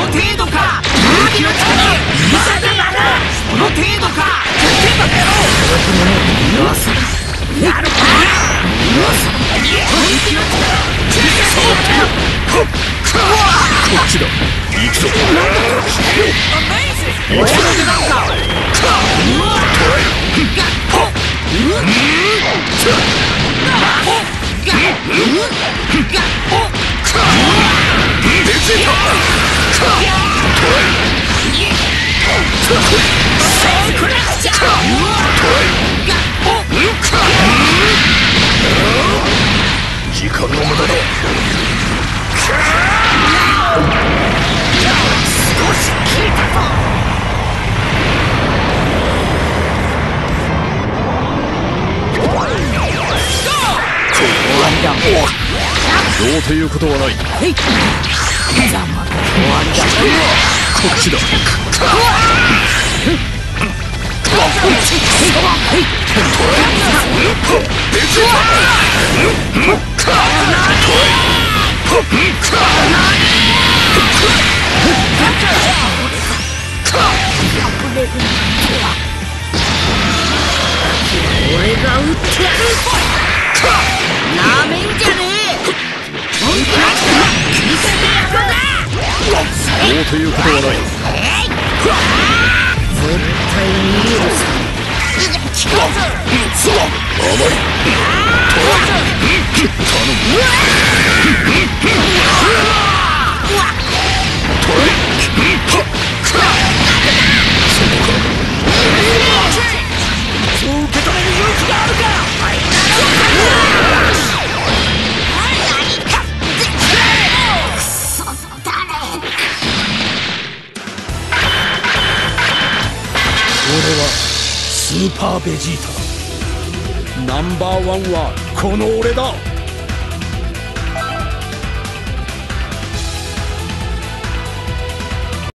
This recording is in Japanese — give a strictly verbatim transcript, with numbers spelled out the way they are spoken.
程度か。武器の力まだまだその程度か。手バカ野郎。よしやるか。よし武器の力そうだよ。こっちだ行くぞ。なんだこれアメイジング。俺の出番か。うわっうん時間の無駄だ。少し効いたぞ。どうということはない。ざま終わりだ。こっちだ。俺が撃ってやる。なめんじゃねえ。そうということはない。絶対に許さない。甘い。頼む。そう受け止める勇気があるか。俺はスーパーベジータだ。ナンバーワンはこの俺だ。